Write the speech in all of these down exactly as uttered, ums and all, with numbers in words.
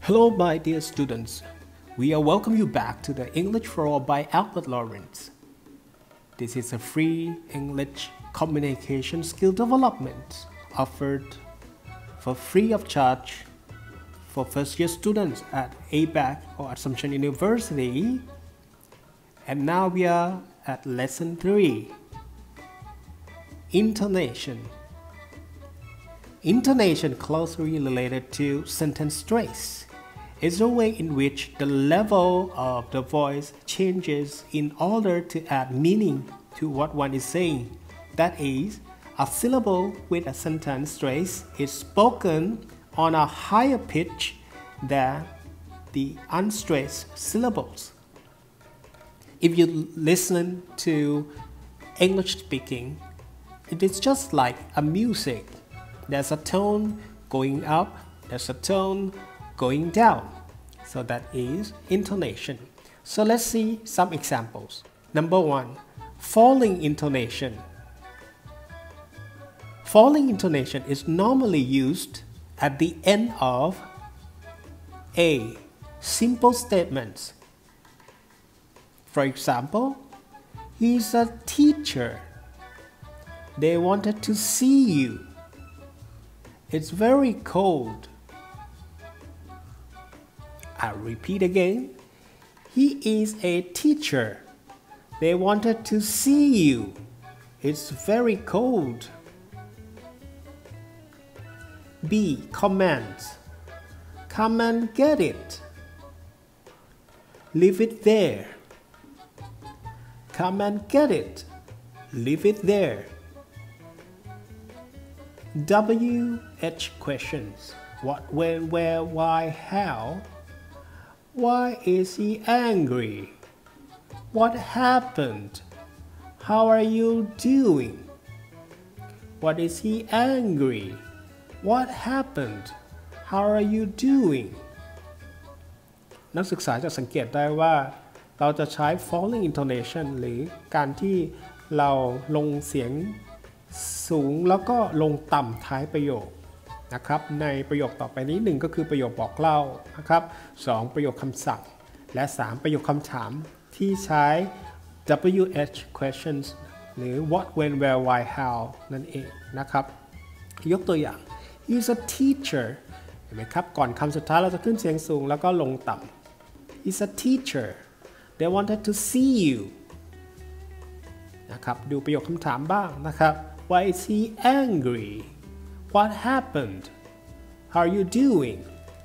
Hello, my dear students. We are welcome you back to the English for All by Albert Lawrence. This is a free English communication skill development offered for free of charge for first year students at A B A C or Assumption University. And now we are at lesson three. Intonation. Intonation closely related to sentence stress is the way in which the level of the voice changes in order to add meaning to what one is saying. That is, a syllable with a sentence stress is spoken on a higher pitch than the unstressed syllables. If you listen to English speaking, it is just like a music. There's a tone going up, there's a tone going down. So that is intonation. So let's see some examples. Number one, falling intonation. Falling intonation is normally used at the end of A. Simple statements. For example, he's a teacher. They wanted to see you. It's very cold. I'll repeat again. He is a teacher. They wanted to see you. It's very cold. B. Commands. Come and get it. Leave it there. Come and get it. Leave it there. W H questions. What, when, where, why, how. Why is he angry? What happened? How are you doing? What is he angry? What happened? How are you doing? นักศึกษาจะสังเกตได้ว่าเราจะใช้ falling intonation หรือการที่เราลงเสียงสูงแล้วก็ลงต่ำท้ายประโยคนะครับในประโยคต่อไปนี้หนึ่งก็คือประโยคบอกเล่านะครับสองประโยคคำสั่งและสามประโยคคำถามที่ใช้ W H questions หรือ what when where why how นั่นเองนะครับยกตัวอย่าง he's a teacher เห็นไหมครับก่อนคำสุดท้ายเราจะขึ้นเสียงสูงแล้วก็ลงต่ำ he's a teacher they wanted to see you นะครับดูประโยคคำถามบ้างนะครับ why is he angry What happened? How are you doing?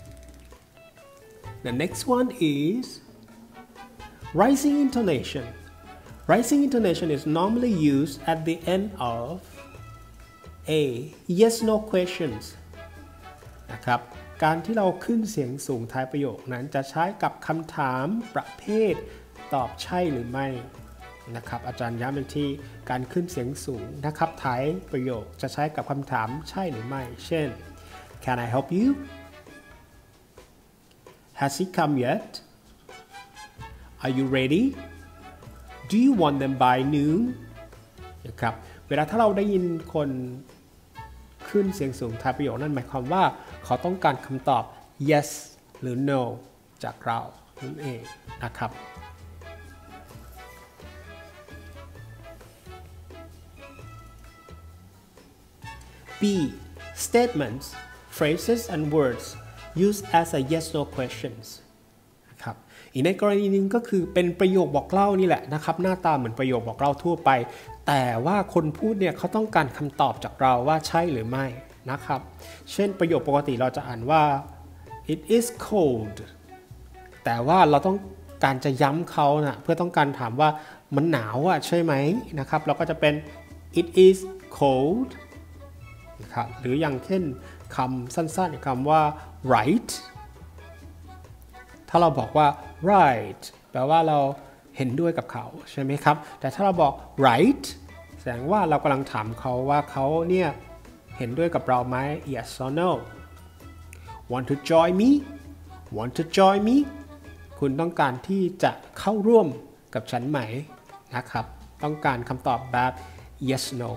The next one is rising intonation. Rising intonation is normally used at the end of A. Yes no questions นะครับการที่เราขึ้นเสียงสูงท้ายประโยคนั้นจะใช้กับคำถามประเภทตอบใช่หรือไม่นะครับอาจารย์ย้ำอีกทีการขึ้นเสียงสูงนะครับท้ายประโยคจะใช้กับคำถามใช่หรือไม่เช่น Can I help you? Has he come yet? Are you ready? Do you want them by noon? นะครับเวลาถ้าเราได้ยินคนขึ้นเสียงสูงท้ายประโยคนั่นหมายความว่าเขาต้องการคำตอบ yes หรือ no จากเรานั่นเองนะครับ B. Statements, phrases and words used as a yes no questions นะครับอีกในกรณีนึงก็คือเป็นประโยคบอกเล่านี่แหละนะครับหน้าตาเหมือนประโยคบอกเล่าทั่วไปแต่ว่าคนพูดเนี่ยเขาต้องการคำตอบจากเราว่าใช่หรือไม่นะครับเช่นประโยคปกติเราจะอ่านว่า it is cold แต่ว่าเราต้องการจะย้ำเขานะเพื่อต้องการถามว่ามันหนาวอ่ะใช่ไหมนะครับเราก็จะเป็น it is coldหรืออย่างเช่นคำสั้นๆคำว่า right ถ้าเราบอกว่า right แปลว่าเราเห็นด้วยกับเขาใช่ไหมครับแต่ถ้าเราบอก right แสดงว่าเรากำลังถามเขาว่าเขาเนี่ยเห็นด้วยกับเราไหม yes or no want to join me want to join me คุณต้องการที่จะเข้าร่วมกับฉันไหมนะครับต้องการคำตอบแบบ yes no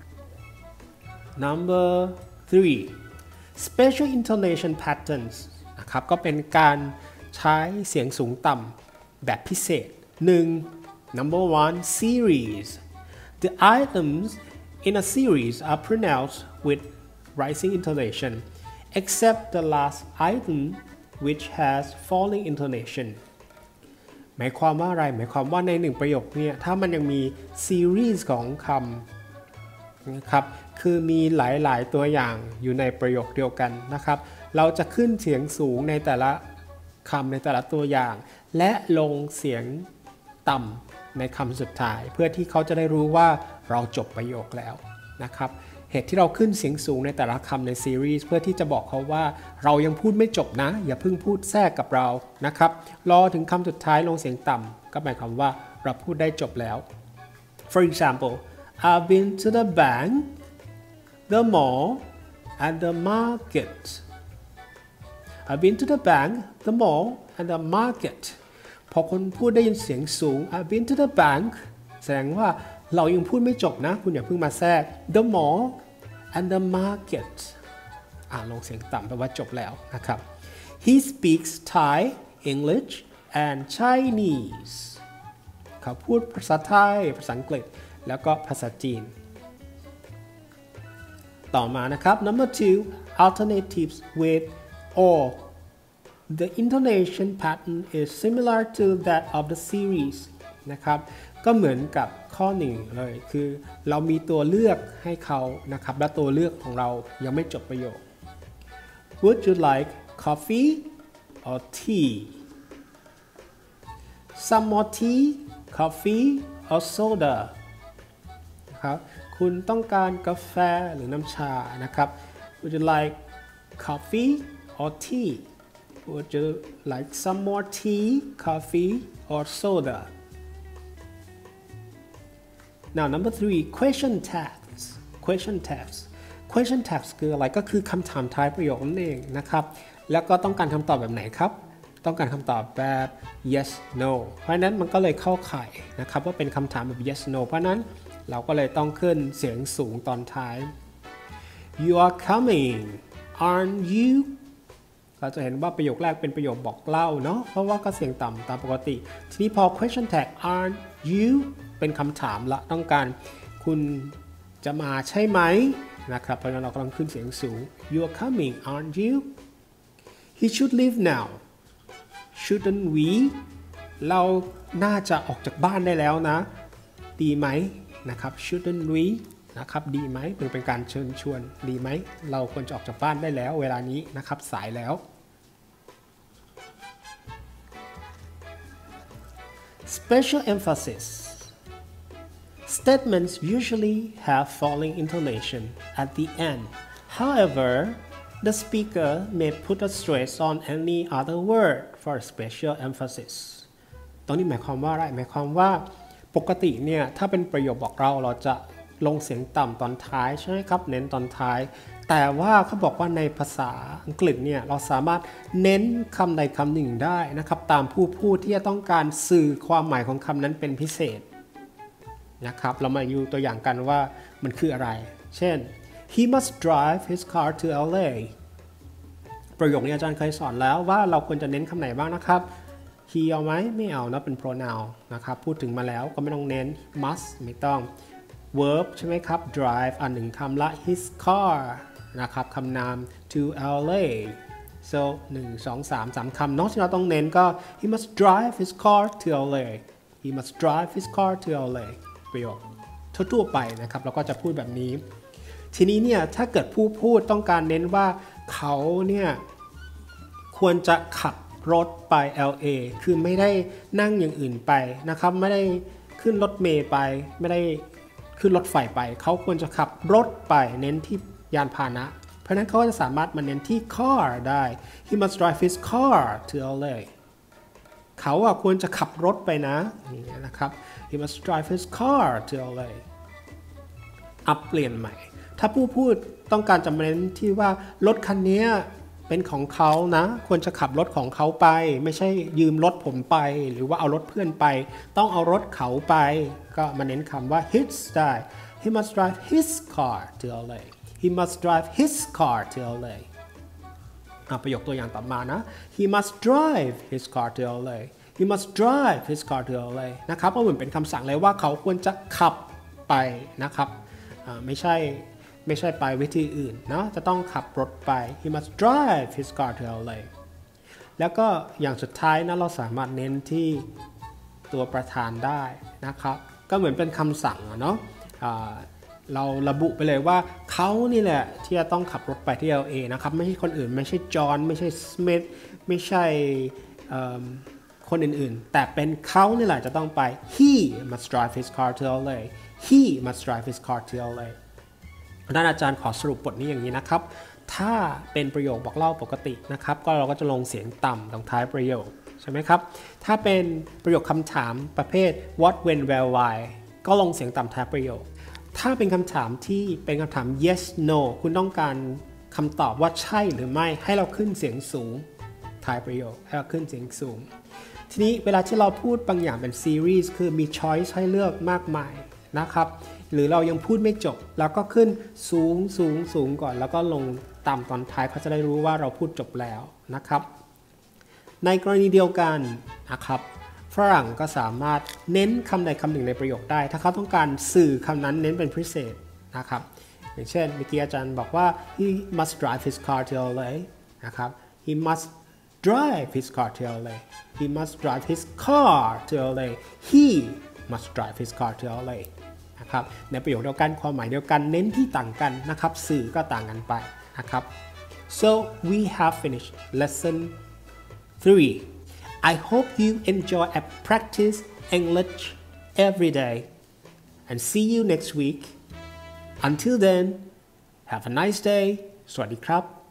Number three. Special intonation patterns นะครับก็เป็นการใช้เสียงสูงต่ำแบบพิเศษ หนึ่ง number one series the items in a series are pronounced with rising intonation except the last item which has falling intonation หมายความว่าอะไรหมายความว่าในหนึ่งประโยคเนี่ยถ้ามันยังมีซีรีส์ของคำนะครับคือมีหลายๆตัวอย่างอยู่ในประโยคเดียวกันนะครับเราจะขึ้นเสียงสูงในแต่ละคำในแต่ละตัวอย่างและลงเสียงต่ำในคำสุดท้ายเพื่อที่เขาจะได้รู้ว่าเราจบประโยคแล้วนะครับเหตุที่เราขึ้นเสียงสูงในแต่ละคำในซีรีส์เพื่อที่จะบอกเขาว่าเรายังพูดไม่จบนะอย่าเพิ่งพูดแทรกกับเรานะครับรอถึงคำสุดท้ายลงเสียงต่ำก็หมายความว่าเราพูดได้จบแล้ว For example I've been to the bank the mall and the market I've been to the bank the mall and the market พอคนพูดได้ยินเสียงสูง I've been to the bank แสดงว่าเรายังพูดไม่จบนะคุณอย่าเพิ่งมาแทรก the mall and the market อ่าลงเสียงต่ำแปลว่าจบแล้วนะครับ He speaks Thai English and Chinese เขาพูดภาษาไทยภาษาอังกฤษแล้วก็ภาษาจีนต่อมานะครับ number two alternatives with or the intonation pattern is similar to that of the series นะครับก็เหมือนกับข้อหนึ่งเลยคือเรามีตัวเลือกให้เขานะครับและตัวเลือกของเรายังไม่จบประโยค Would you like coffee or tea some more tea coffee or soda นะครับคุณต้องการกาแฟหรือน้ำชานะครับ Would you like coffee or tea Would you like some more tea coffee or soda Now number three question tags question tags question tags คืออะไรก็คือคำถามท้ายประโยคนั่นเองนะครับแล้วก็ต้องการคำตอบแบบไหนครับต้องการคำตอบแบบ yes no เพราะนั้นมันก็เลยเข้าข่ายนะครับว่าเป็นคำถามแบบ yes no เพราะนั้นเราก็เลยต้องขึ้นเสียงสูงตอนท้าย You are coming aren't you เราจะเห็นว่าประโยคแรกเป็นประโยคบอกเล่าเนาะเพราะว่าก็เสียงต่ำตามปกติทีนี้พอ question tag aren't you เป็นคำถามละต้องการคุณจะมาใช่ไหมนะครับเพราะฉะนั้นเราก็ต้องขึ้นเสียงสูง You are coming aren't you He should leave now shouldn't we เราน่าจะออกจากบ้านได้แล้วนะดีไหมนะครับ shouldn't we นะครับดีไหมมันเป็นการเชิญชวนดีไหมเราควรจะออกจากบ้านได้แล้วเวลานี้นะครับสายแล้ว Special emphasis Statements usually have falling intonation at the end. However, the speaker may put a stress on any other word for special emphasis. ตรงนี้หมายความว่าอะไรหมายความว่าปกติเนี่ยถ้าเป็นประโยคบอกเราเราจะลงเสียงต่ำตอนท้ายใช่ไหมครับเน้นตอนท้ายแต่ว่าเขาบอกว่าในภาษาอังกฤษเนี่ยเราสามารถเน้นคำใดคำหนึ่งได้นะครับตามผู้พูดที่จะต้องการสื่อความหมายของคำนั้นเป็นพิเศษนะครับเรามาดูตัวอย่างกันว่ามันคืออะไรเช่น he must drive his car to แอล เอ ประโยคนี้อาจารย์เคยสอนแล้วว่าเราควรจะเน้นคำไหนบ้างนะครับ he เอาไหมไม่เอานะเป็น pronoun นะครับพูดถึงมาแล้วก็ไม่ต้องเน้น must ไม่ต้อง verb ใช่ไหมครับ drive อันหนึ่งคำละ his car นะครับคำนาม to แอล เอ so หนึ่ง สอง สาม สามคำเนาะที่เราต้องเน้นก็ he must drive his car to แอล เอ he must drive his car to แอล เอประโยคทั่วๆไปนะครับเราก็จะพูดแบบนี้ทีนี้เนี่ยถ้าเกิดผู้พูดต้องการเน้นว่าเขาเนี่ยควรจะขับรถไป แอล เอ คือไม่ได้นั่งอย่างอื่นไปนะครับไม่ได้ขึ้นรถเมล์ไปไม่ได้ขึ้นรถไฟไปเขาควรจะขับรถไปเน้นที่ยานพาหนะเพราะนั้นเขาจะสามารถมาเน้นที่ car ได้ he must drive his car to แอล เอ เขาอะควรจะขับรถไปนะอย่างเงี้ยนะครับHe must drive his car to แอล เอ อัพเปลี่ยนใหม่ถ้าผู้พูดต้องการจะเน้นที่ว่ารถคันนี้เป็นของเขานะควรจะขับรถของเขาไปไม่ใช่ยืมรถผมไปหรือว่าเอารถเพื่อนไปต้องเอารถเขาไปก็มาเน้นคำว่า his ได้ He must drive his car to แอล เอ He must drive his car to แอล เอประโยคตัวอย่างต่อมานะ he must drive his car to แอล เอ he must drive his car to แอล เอ นะครับก็เหมือนเป็นคำสั่งเลยว่าเขาควรจะขับไปนะครับไม่ใช่ไม่ใช่ไปวิธีอื่นนะจะต้องขับรถไป he must drive his car to แอล เอ แล้วก็อย่างสุดท้ายนะเราสามารถเน้นที่ตัวประธานได้นะครับก็เหมือนเป็นคำสั่งเนาะเราระบุไปเลยว่าเขานี่แหละที่จะต้องขับรถไปที่ แอล เอ นะครับไม่ใช่คนอื่นไม่ใช่จอห์นไม่ใช่สมิธไม่ใช่คนอื่นๆแต่เป็นเขานี่แหละจะต้องไป he must drive his car to แอล เอ he must drive his car to แอล เอ ท่านอาจารย์ขอสรุปบทนี้อย่างนี้นะครับถ้าเป็นประโยคบอกเล่าปกตินะครับก็เราก็จะลงเสียงต่ำตรงท้ายประโยคใช่ไหมครับถ้าเป็นประโยคคำถามประเภท what when where why ก็ลงเสียงต่ำท้ายประโยคถ้าเป็นคำถามที่เป็นคำถาม yes no คุณต้องการคำตอบว่าใช่หรือไม่ให้เราขึ้นเสียงสูงท้ายประโยคให้เราขึ้นเสียงสูงทีนี้เวลาที่เราพูดบางอย่างเป็นซีรีส์คือมี choice ให้เลือกมากมายนะครับหรือเรายังพูดไม่จบเราก็ขึ้นสูงสูงสูงก่อนแล้วก็ลงต่ำตอนท้ายเขาจะได้รู้ว่าเราพูดจบแล้วนะครับในกรณีเดียวกันนะครับฝรั่งก็สามารถเน้นคำใดคำหนึ่งในประโยคได้ถ้าเขาต้องการสื่อคำนั้นเน้นเป็นพิเศษนะครับอย่างเช่นเมื่อกี้อาจารย์บอกว่า he must drive his car to แอล เอ นะครับ he must drive his car to แอล เอ he must drive his car to แอล เอ he must drive his car to แอล เอ นะครับในประโยคเดียวกันความหมายเดียวกันเน้นที่ต่างกันนะครับสื่อก็ต่างกันไปนะครับ so we have finished lesson three I hope you enjoy and practice English every day and see you next week until then have a nice day สวัสดีครับ